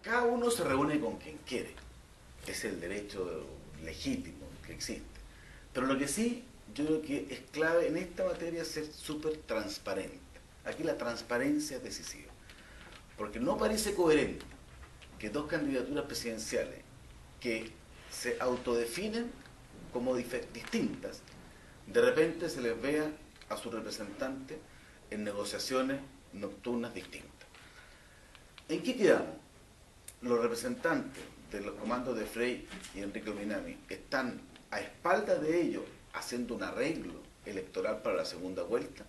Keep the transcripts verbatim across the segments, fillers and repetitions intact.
cada uno se reúne con quien quiere. Es el derecho legítimo que existe. Pero lo que sí, yo creo que es clave en esta materia ser súper transparente. Aquí la transparencia es decisiva. Porque no parece coherente que dos candidaturas presidenciales que se autodefinen como distintas, de repente se les vea a su representante en negociaciones nocturnas distintas. ¿En qué quedamos? Los representantes de los comandos de Frey y Enrique Minami están a espaldas de ellos haciendo un arreglo electoral para la segunda vuelta.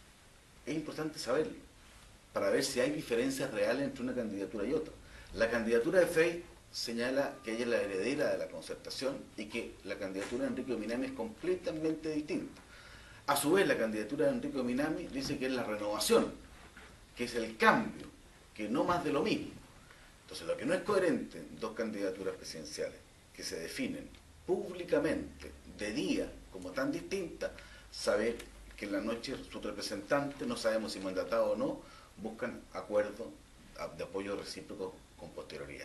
Es importante saberlo, para ver si hay diferencias reales entre una candidatura y otra. La candidatura de Frey señala que ella es la heredera de la concertación y que la candidatura de Enrique Minami es completamente distinta. A su vez, la candidatura de Enrique Minami dice que es la renovación, que es el cambio, que no más de lo mismo. Entonces, lo que no es coherente en dos candidaturas presidenciales que se definen públicamente de día como tan distintas, saber que en la noche sus representantes, no sabemos si mandatados o no, buscan acuerdos de apoyo recíproco con posterioridad.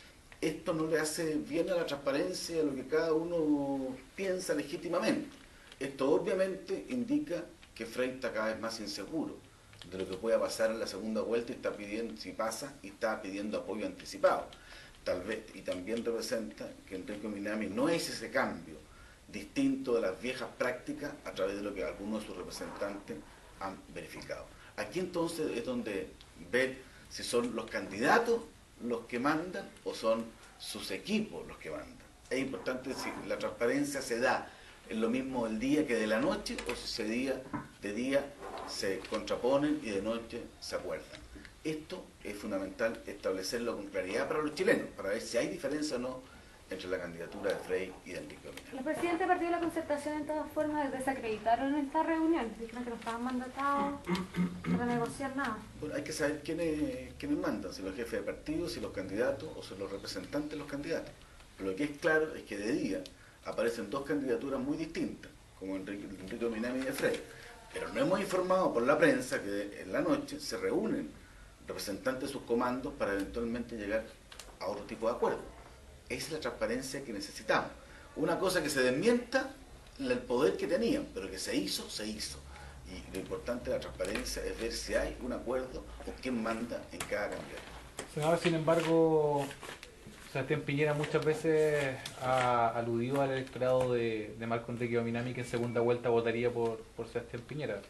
Esto no le hace bien a la transparencia de lo que cada uno piensa legítimamente. Esto obviamente indica que Frey está cada vez más inseguro de lo que pueda pasar en la segunda vuelta y está pidiendo, si pasa, y está pidiendo apoyo anticipado. Tal vez, y también representa que Enrique Minami no es ese cambio distinto de las viejas prácticas a través de lo que algunos de sus representantes han verificado. Aquí entonces es donde ver si son los candidatos los que mandan o son sus equipos los que mandan. Es importante si la transparencia se da en lo mismo el día que de la noche, o si ese día de día se contraponen y de noche se acuerdan. Esto es fundamental establecerlo con claridad para los chilenos, para ver si hay diferencia o no entre la candidatura de Frey y de Enrique Minami. Los presidentes del Partido de la Concertación, en todas formas, desacreditaron esta reunión, dijeron que no estaban mandatados para negociar nada. Bueno, hay que saber quiénes, quiénes mandan, si los jefes de partido, si los candidatos o si los representantes de los candidatos. Pero lo que es claro es que de día aparecen dos candidaturas muy distintas, como Enrique, Enrique Minami y de Frey. Pero no hemos informado por la prensa que en la noche se reúnen representantes de sus comandos para eventualmente llegar a otro tipo de acuerdo. Esa es la transparencia que necesitamos. Una cosa que se desmienta el poder que tenían, pero que se hizo, se hizo. Y lo importante de la transparencia es ver si hay un acuerdo o quién manda en cada candidato. Senador, sin embargo, Sebastián Piñera muchas veces ha aludido al electorado de, de Marco Enrique Minami que en segunda vuelta votaría por, por Sebastián Piñera.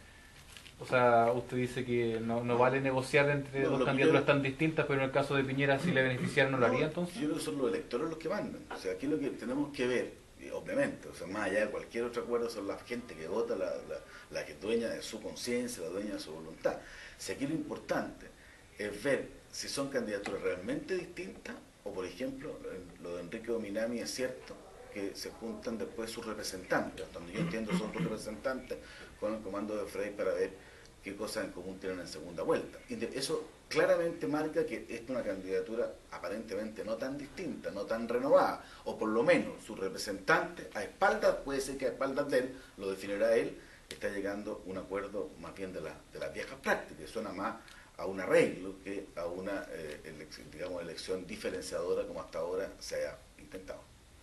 O sea, usted dice que no, no vale negociar entre no, dos candidaturas yo, tan distintas, pero en el caso de Piñera, si le beneficiara, ¿no lo haría entonces? Yo creo que son los electores los que mandan. O sea, aquí lo que tenemos que ver, obviamente, o sea, más allá de cualquier otro acuerdo, son la gente que vota, la, la, la que es dueña de su conciencia, la dueña de su voluntad. Si aquí lo importante es ver si son candidaturas realmente distintas, o por ejemplo, lo de Enrique Minami es cierto, que se juntan después sus representantes, donde yo entiendo son sus representantes con el comando de Frey para ver qué cosas en común tienen en segunda vuelta. Y eso claramente marca que esta es una candidatura aparentemente no tan distinta, no tan renovada, o por lo menos su representante a espaldas, puede ser que a espaldas de él, lo definirá él, está llegando a un acuerdo más bien de, la, de las viejas prácticas, suena más a un arreglo que a una eh, elección, digamos, elección diferenciadora como hasta ahora se ha intentado.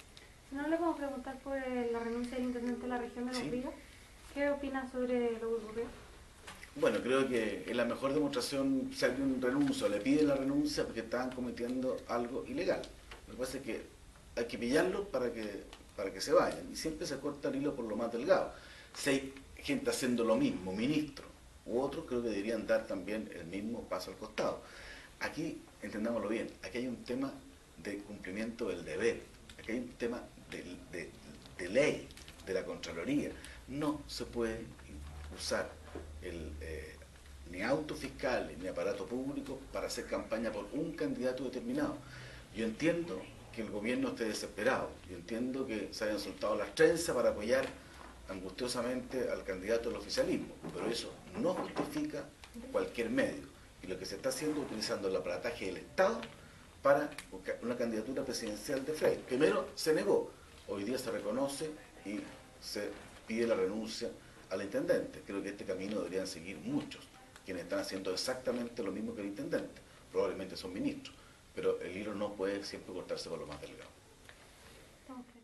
¿No le podemos preguntar por la renuncia del intendente de la región de Los ¿Sí? Ríos? ¿Qué opina sobre lo que ocurrió? Bueno, creo que es la mejor demostración si alguien renuncia o le pide la renuncia porque estaban cometiendo algo ilegal. Lo que pasa es que hay que pillarlo para que, para que se vayan y siempre se corta el hilo por lo más delgado. Si hay gente haciendo lo mismo, ministros u otros, creo que deberían dar también el mismo paso al costado. Aquí, entendámoslo bien, aquí hay un tema de cumplimiento del deber, aquí hay un tema de, de, de ley, de la Contraloría. No se puede usar el, eh, ni autos fiscales ni aparato público para hacer campaña por un candidato determinado. Yo entiendo que el gobierno esté desesperado, yo entiendo que se hayan soltado las trenzas para apoyar angustiosamente al candidato del oficialismo, pero eso no justifica cualquier medio. Y lo que se está haciendo es utilizando el aparataje del Estado para una candidatura presidencial de Frey. Primero se negó, hoy día se reconoce y se pide la renuncia al intendente. Creo que este camino deberían seguir muchos, quienes están haciendo exactamente lo mismo que el intendente. Probablemente son ministros, pero el hilo no puede siempre cortarse por lo más delgado. Ok.